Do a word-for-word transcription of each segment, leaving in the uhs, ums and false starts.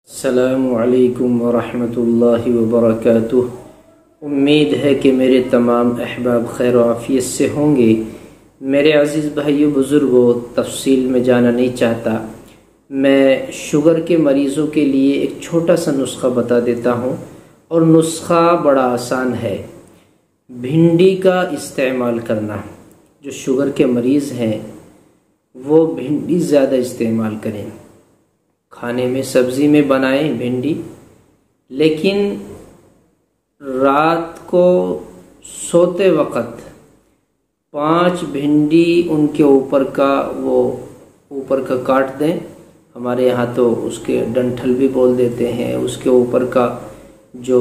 अस्सलामु अलैकुम वरहमतुल्लाहि वबरकातुह। उम्मीद है कि मेरे तमाम अहबाब खैर व आफियत से होंगे। मेरे अज़ीज़ भाइयों बुज़ुर्गों, तफसील में जाना नहीं चाहता। मैं शुगर के मरीज़ों के लिए एक छोटा सा नुस्खा बता देता हूँ, और नुस्खा बड़ा आसान है। भिंडी का इस्तेमाल करना। जो शुगर के मरीज़ हैं वो भिंडी ज़्यादा इस्तेमाल करें। खाने में सब्ज़ी में बनाएं भिंडी, लेकिन रात को सोते वक़्त पांच भिंडी उनके ऊपर का वो ऊपर का काट दें। हमारे यहाँ तो उसके डंठल भी बोल देते हैं। उसके ऊपर का जो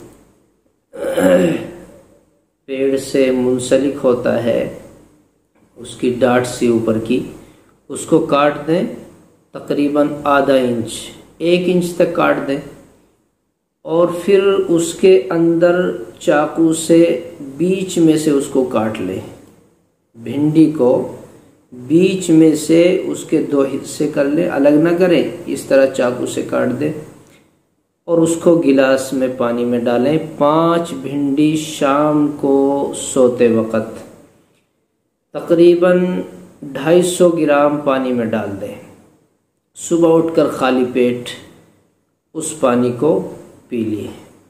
पेड़ से मुंसलिक होता है, उसकी डांट सी ऊपर की, उसको काट दें। तकरीबन आधा इंच एक इंच तक काट दें, और फिर उसके अंदर चाकू से बीच में से उसको काट लें। भिंडी को बीच में से उसके दो हिस्से कर लें, अलग ना करें, इस तरह चाकू से काट दें, और उसको गिलास में पानी में डालें। पांच भिंडी शाम को सोते वक़्त तकरीबन ढाई सौ ग्राम पानी में डाल दें। सुबह उठकर खाली पेट उस पानी को पी लिए।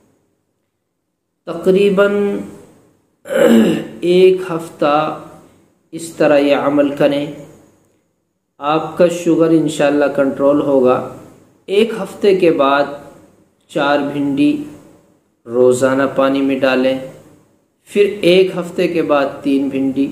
तकरीबन एक हफ्ता इस तरह ये अमल करें, आपका शुगर इंशाल्लाह कंट्रोल होगा। एक हफ्ते के बाद चार भिंडी रोज़ाना पानी में डालें, फिर एक हफ्ते के बाद तीन भिंडी।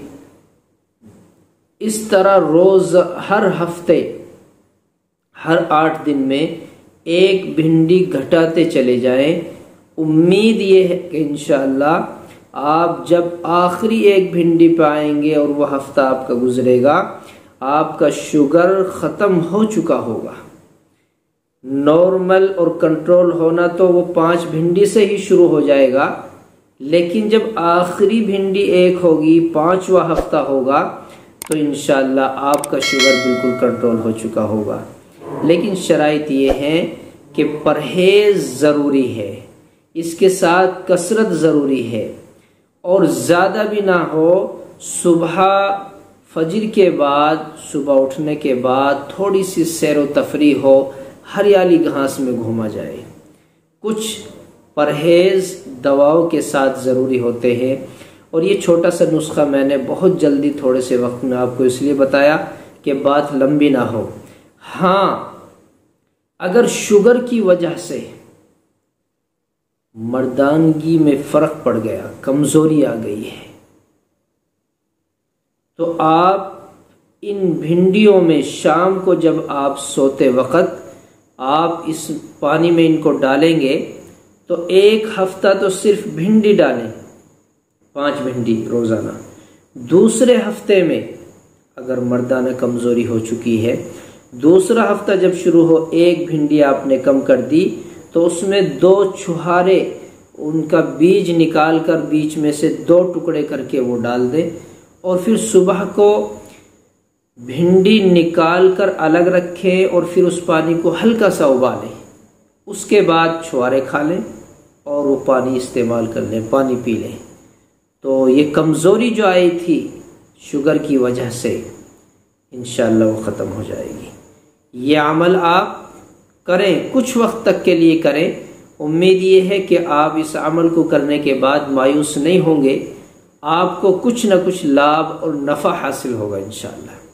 इस तरह रोज़ हर हफ्ते हर आठ दिन में एक भिंडी घटाते चले जाएं। उम्मीद ये है कि इंशाअल्लाह आप जब आखिरी एक भिंडी पाएंगे और वह हफ्ता आपका गुजरेगा, आपका शुगर ख़त्म हो चुका होगा। नॉर्मल और कंट्रोल होना तो वो पांच भिंडी से ही शुरू हो जाएगा, लेकिन जब आखिरी भिंडी एक होगी, पांचवा हफ्ता होगा, तो इंशाअल्लाह आपका शुगर बिल्कुल कंट्रोल हो चुका होगा। लेकिन शराइत ये है कि परहेज़ ज़रूरी है, इसके साथ कसरत ज़रूरी है, और ज़्यादा भी ना हो। सुबह फजर के बाद, सुबह उठने के बाद थोड़ी सी सैर व तफरीह हो, हरियाली घास में घूमा जाए। कुछ परहेज़ दवाओं के साथ ज़रूरी होते हैं, और ये छोटा सा नुस्खा मैंने बहुत जल्दी थोड़े से वक्त में आपको इसलिए बताया कि बात लंबी ना हो। हाँ, अगर शुगर की वजह से मर्दानगी में फर्क पड़ गया, कमजोरी आ गई है, तो आप इन भिंडियों में शाम को जब आप सोते वक़्त आप इस पानी में इनको डालेंगे, तो एक हफ्ता तो सिर्फ भिंडी डालें, पांच भिंडी रोजाना। दूसरे हफ्ते में अगर मर्दाना कमजोरी हो चुकी है, दूसरा हफ्ता जब शुरू हो, एक भिंडी आपने कम कर दी, तो उसमें दो छुहारे उनका बीज निकाल कर बीच में से दो टुकड़े करके वो डाल दें, और फिर सुबह को भिंडी निकाल कर अलग रखें, और फिर उस पानी को हल्का सा उबालें। उसके बाद छुहारे खा लें और वो पानी इस्तेमाल कर लें, पानी पी लें। तो ये कमज़ोरी जो आई थी शुगर की वजह से, इंशाअल्लाह वो ख़त्म हो जाएगी। ये अमल आप करें, कुछ वक्त तक के लिए करें। उम्मीद ये है कि आप इस अमल को करने के बाद मायूस नहीं होंगे। आपको कुछ न कुछ लाभ और नफ़ा हासिल होगा इंशाअल्लाह।